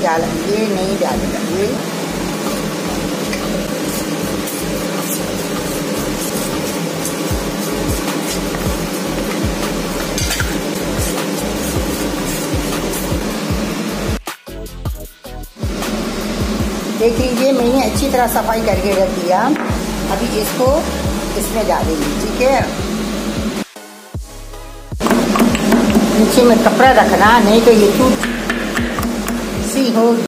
ये नहीं डालेगा ये। देख लीजिए मैंने अच्छी तरह सफाई करके रख दिया। अभी इसको इसमें डालेंगे, ठीक है। नीचे में कपड़ा रखना, नहीं तो ये टूट सी हो।